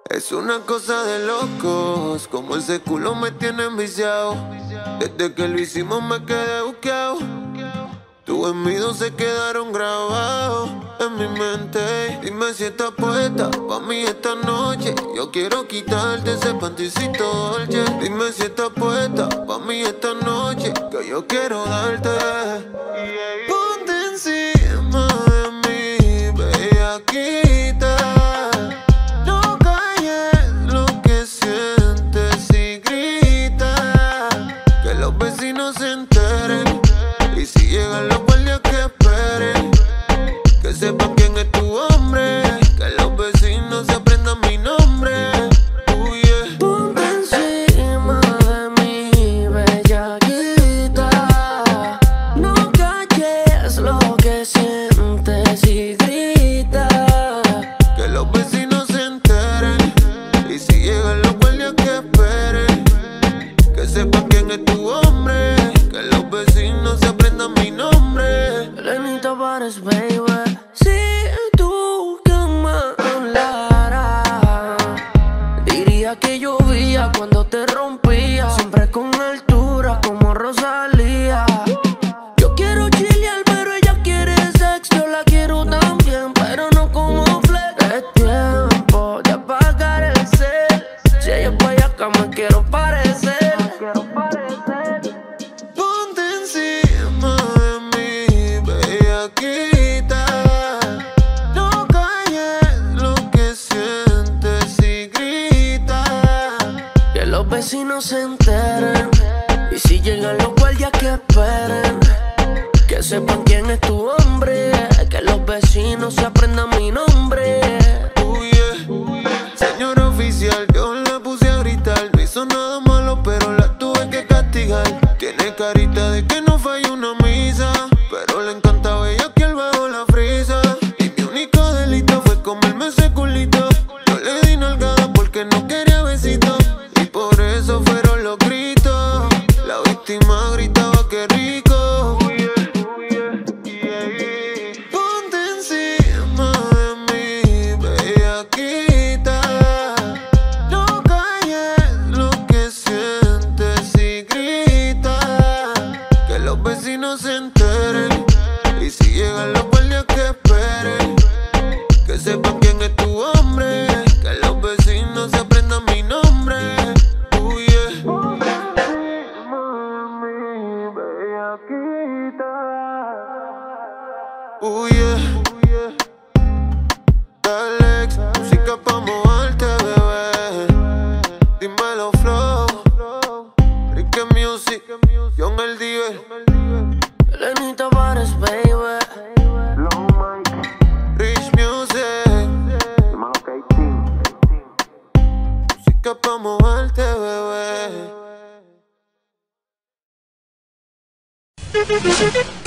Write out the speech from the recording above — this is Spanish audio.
Es una cosa de locos, como ese culo me tiene enviciado. Desde que lo hicimos me quedé buqueado. Tus envidios se quedaron grabados en mi mente. Dime si estás puesta pa' mí esta noche. Yo quiero quitarte ese panticito dolce. Dime si estás puesta pa' mí esta noche, que yo quiero darte. Ponte encima de mí, bellaquita. No calles lo que sientes y grita. Que los vecinos se enteren. Y si llegan los guardias que esperen, que sepan quién es tu hombre, que los vecinos se aprendan mi nombre. Yeah. Ponte encima de mí, bellaquita. No calles lo que sientes y grita. Que los vecinos se enteren. Y si llegan los guardias que esperen, que sepan quién es tu hombre, que los vecinos se aprendan mi nombre. Lenita Pares, baby. Si tú que me hablaras, diría que llovía cuando te rompía. Siempre con altura como Rosalía. Yo quiero chilear, pero ella quiere sexo. Yo la quiero también, pero no como flex. Es tiempo de apagar el cel. Si ella es payaca me quiero parecer. Ponte encima de mí, bellaquita. No calles lo que sientes y grita. Que los vecinos se enteren. Y si llegan los guardias que esperen, que sepan quién es tu hombre, que los vecinos se aprendan mi nombre. Yeah. Señor oficial, yo la puse a gritar. No hizo nada malo, pero la tuve que castigar. Tiene carita de que no falla una misa, pero le encanta bellaquear bajo la frisa. Y mi único delito fue comerme ese culito. Yo le di nalgada porque no quería besito, y por eso fueron los gritos. La víctima gritaba que rico. Ponte encima de mí, bellaquita. No calles lo que sientes y grita. Que los vecinos se enteren. Y si llegan los guardias que esperen, que sepan quién es tu hombre, que los vecinos se aprendan mi nombre. Yeah. Yeah. Alex, música pa' moverte, bebé. Dímelo, flow. Ricky Music, John el Diver. Lenita Pares, baby. Rich Music. Música pa' moverte, bebé.